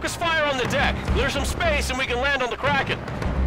Focus fire on the deck. Clear some space and we can land on the Kraken.